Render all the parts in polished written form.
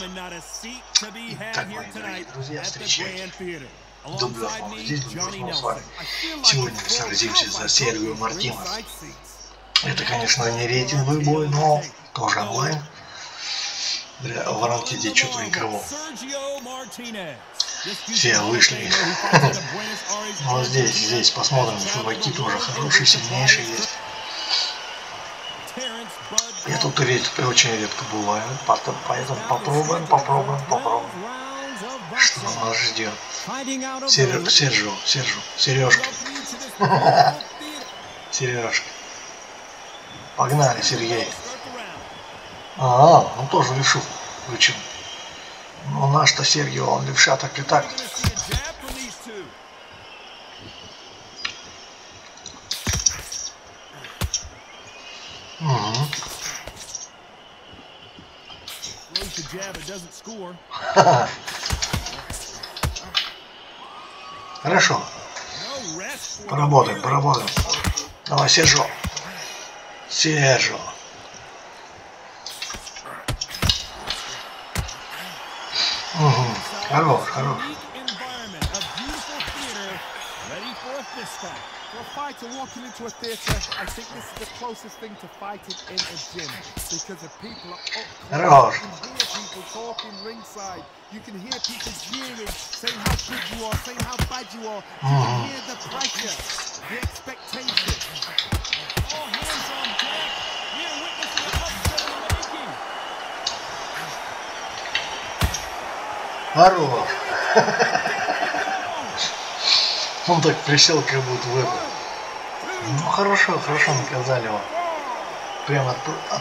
Итак, мои дорогие друзья, встречайте дублерного здесь дублерного с вами. Сегодня мы сразимся за Серхио Мартинес. Это, конечно, не рейтинговый бой, но тоже онлайн. Варантите что-то игрового. Все вышли. Вот здесь посмотрим, чуваки тоже хорошие, сильнейшие есть. Я тут очень редко бываю, поэтому попробуем. Что нас ждет? Сережка. Сережка. Погнали, Сергей. Он тоже левшу включил. Ну наш-то Серхио, он левша так и так. Хорошо. Поработаем. Давай, Серхио. Хорош. For a fighter walking into a theatre, I think this is the closest thing to fighting in a gym because the people are up close. You can hear people talking ringside. You can hear people jeering, saying how good you are, saying how bad you are. You can hear the pressure, the expectation. All hands on deck. We are witnessing an upset in the making. Хорош. Он так присел, как будто выпал. Ну хорошо наказали его. Прямо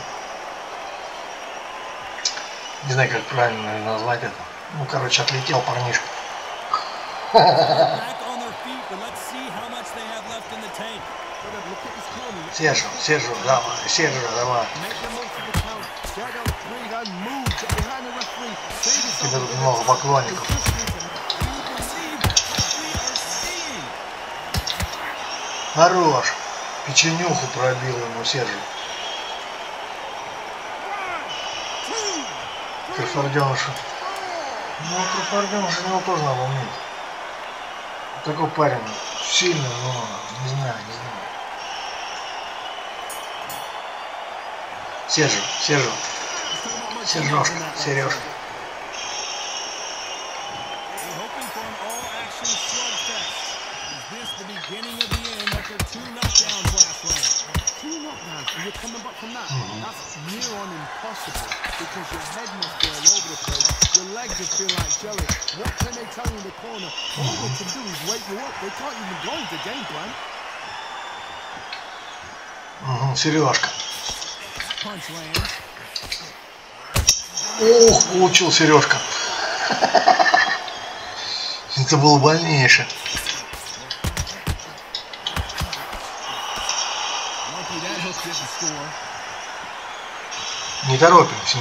не знаю, как правильно назвать это. Ну, короче, отлетел парнишка. Серхио, давай. Тебе тут много поклонников. Хорош. Печенюху пробил ему Серхио. Крыфорденыша. Ну, крыфорденыша у него тоже надо уметь. Такой парень сильный, но не знаю. Сережка. You're coming back from that. That's near on impossible because your head must be all over the place. Your legs just feel like jelly. What can they tell you in the corner? All they can do is wake you up. They can't even go into game plan. Сережка. Ух, получил Сережка. Это было больнейшее. Не торопимся.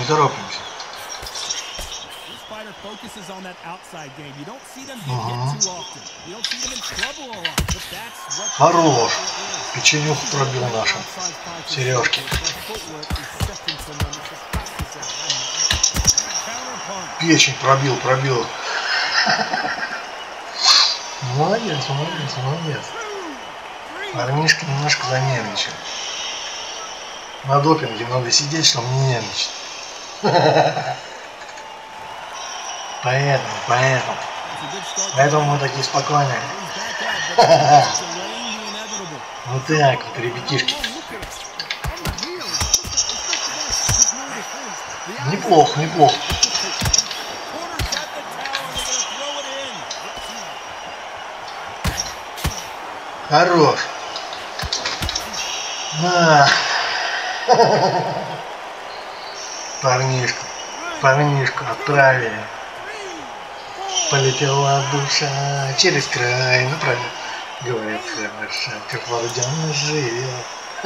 Хорош. Печенюху пробил наша. Сережки. Печень пробил. Молодец. Парнишка немножко занервничал. На допинге надо сидеть, чтобы не нервничать. Поэтому мы такие спокойные. Вот так вот, ребятишки. Неплохо. Хорош. Парнишку отправили. Полетела душа через край. Ну правильно говорят, хорошо, как Варудян живет.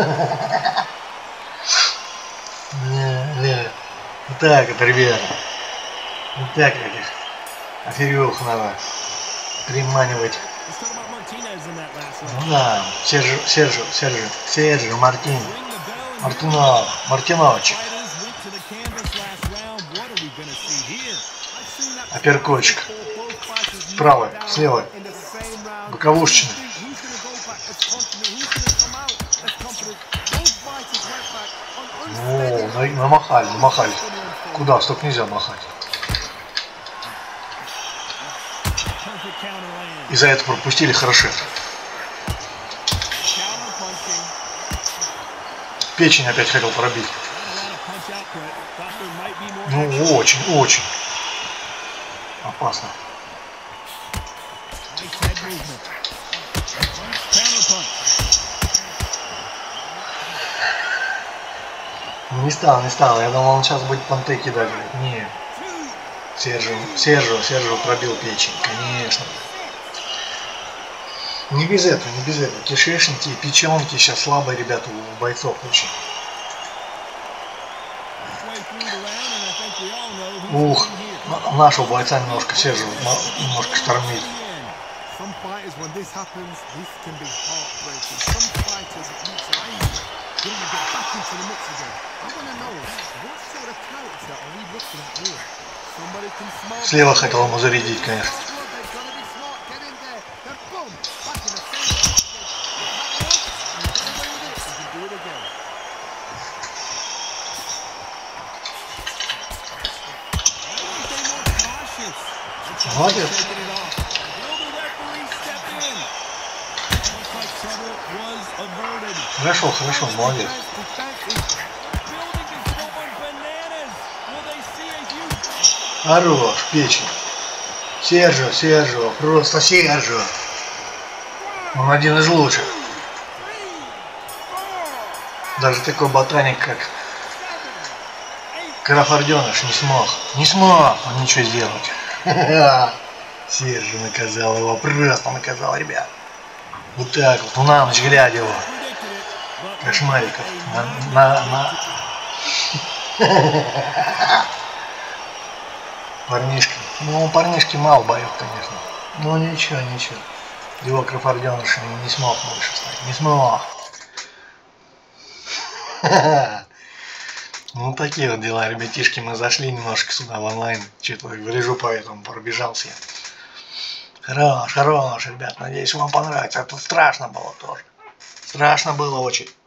Вот так это, ребята. Вот так этих аферюх надо приманивать. Ну да, Серхио Мартинович. Апперкотчик. Справа, слева. Боковушечный. О, намахали. Куда? Столько нельзя махать. И за это пропустили хорошо. Печень опять хотел пробить. Ну, очень опасно. Не стал. Я думал, он сейчас будет понты кидать. Не. Сержио пробил печень, конечно. Не без этого. Кишечники и печенки сейчас слабые, ребята, у бойцов очень. Ух, нашего бойца немножко Сержио немножко штормит. Слева хотел ему зарядить, конечно. Молодец. Хорошо, молодец. Хорош, печень. Сержио, просто Сержио. Он один из лучших. Даже такой ботаник, как Крафарденыш, не смог он ничего сделать. Сержио наказал его, просто наказал, ребят. Вот так вот, на ночь глядя его. Кошмариков. Парнишки. Ну, парнишки мало боев, конечно. Ну, ничего. Его Крафарденыш не смог больше стать. Не смог. Ну, такие вот дела, ребятишки. Мы зашли немножко сюда в онлайн. Что-то гляжу, поэтому пробежался. Хорош, ребят. Надеюсь, вам понравится. Это страшно было тоже. Страшно было очень.